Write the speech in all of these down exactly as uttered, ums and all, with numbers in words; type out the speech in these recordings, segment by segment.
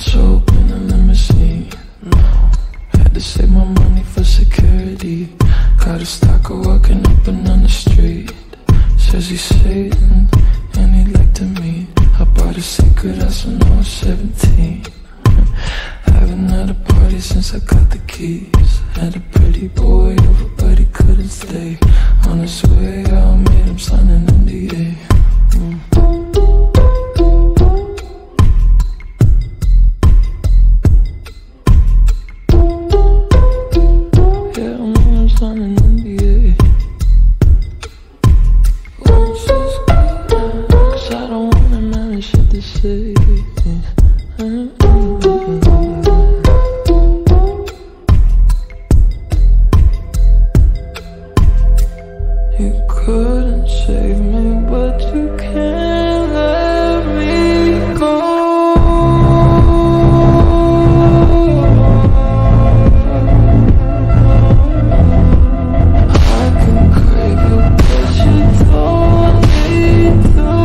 soap in a limousine. No, had to save my money for security. Got a stalker walking up and down the street. Says he's Satan and he'd like to meet. I bought a secret house when I was seventeen. Haven't had a party since I got the keys. Had a pretty boy over but he couldn't stay. On his way out, made him sign an N D A. mm. Yeah, I made him sign an N D A. Once is good, cause I don't want him having shit to say. mm-hmm. You couldn't save me, but you can't let me go. I can crave you, but you don't need to.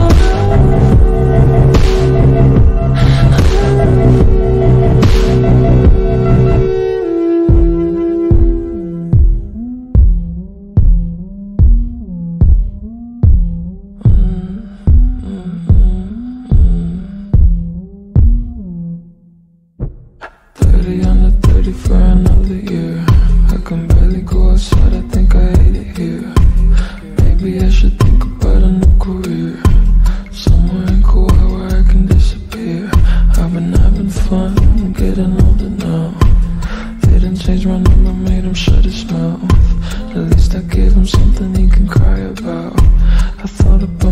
thirty under thirty for another year. I can barely go outside, I think I hate it here. Maybe I should think about a new career, somewhere in Kuwait where I can disappear. I've been having fun, getting older now. Didn't change my number, made him shut his mouth. At least I gave him something he can cry about. I thought about